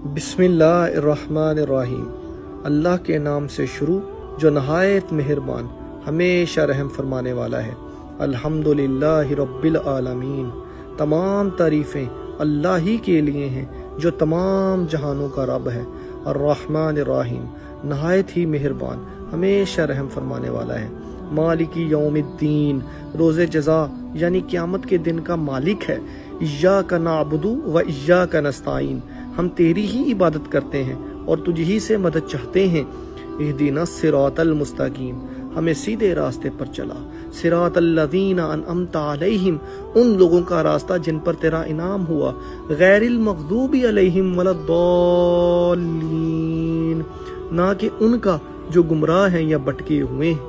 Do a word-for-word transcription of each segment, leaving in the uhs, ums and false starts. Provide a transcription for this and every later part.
بسم اللہ الرحمن الرحیم۔ اللہ کے نام سے شروع جو نہایت مہربان ہمیشہ رحم فرمانے والا ہے۔ الحمدللہ رب العالمین، تمام تعریفیں اللہ ہی کے لیے ہیں جو تمام جہانوں کا رب ہے۔ الرحمن الرحیم، نہایت ہی مہربان ہمیشہ رحم فرمانے والا ہے۔ مالک یوم الدین، روز جزا یعنی قیامت کے دن کا مالک ہے۔ ایاک نعبد و ایاک نستعین، ہم تیری ہی عبادت کرتے ہیں اور تجھ ہی سے مدد چاہتے ہیں۔ اہدنا الصراط المستقیم، ہمیں سیدھے راستے پر چلا۔ صراط الذین انعمت علیہم، ان لوگوں کا راستہ جن پر تیرا انعام ہوا۔ غیر المغضوب علیہم ولا الضالین، نہ کہ ان کا جو گمراہ ہیں یا بٹکے ہوئے ہیں۔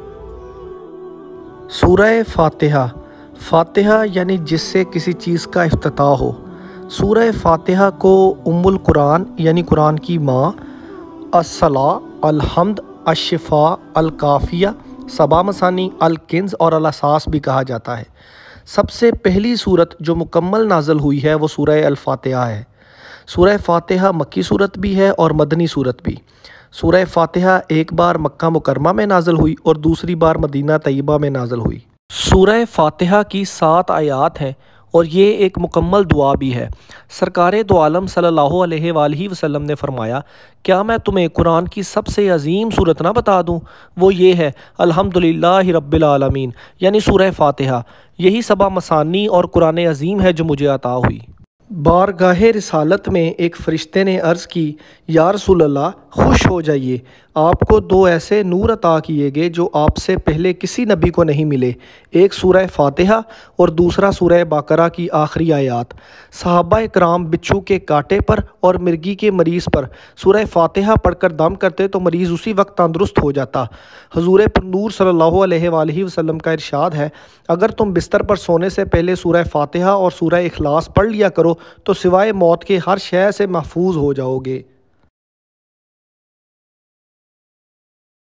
سورہ فاتحہ۔ فاتحہ یعنی جس سے کسی چیز کا افتتاح ہو۔ سورہ فاتحہ کو ام القرآن یعنی قرآن کی ماں، الصلاۃ، الحمد، الشفاء، الکافیہ، سبع مثانی، الکنز اور الاساس بھی کہا جاتا ہے۔ سب سے پہلی سورت جو مکمل نازل ہوئی ہے وہ سورہ الفاتحہ ہے۔ سورہ فاتحہ مکی سورت بھی ہے اور مدنی سورت بھی۔ سورہ فاتحہ ایک بار مکہ مکرمہ میں نازل ہوئی اور دوسری بار مدینہ طیبہ میں نازل ہوئی۔ سورہ فاتحہ کی سات آیات ہیں اور یہ ایک مکمل دعا بھی ہے۔ سرکار دو عالم صلی اللہ علیہ وآلہ وسلم نے فرمایا، کیا میں تمہیں قرآن کی سب سے عظیم سورت نہ بتا دوں؟ وہ یہ ہے الحمدللہ رب العالمین، یعنی سورہ فاتحہ۔ یہی سبع مثانی اور قرآن عظیم ہے جو مجھے عطا ہوئی۔ بارگاہ رسالت میں ایک فرشتے نے عرض کی، یا رسول اللہ، خوش ہو جائیے، آپ کو دو ایسے نور عطا کیے گئے جو آپ سے پہلے کسی نبی کو نہیں ملے، ایک سورہ فاتحہ اور دوسرا سورہ بقرہ کی آخری آیات۔ صحابہ اکرام بچھو کے کانٹے پر اور مرگی کے مریض پر سورہ فاتحہ پڑھ کر دم کرتے تو مریض اسی وقت تندرست ہو جاتا۔ حضور پرنور صلی اللہ علیہ وآلہ وسلم کا ارشاد ہے، اگر تم بستر پر سونے سے پہلے سورہ فاتحہ اور سورہ اخلاص پڑھ لیا کرو تو سوائے موت کے ہر شے سے محفوظ ہو جاؤ گے۔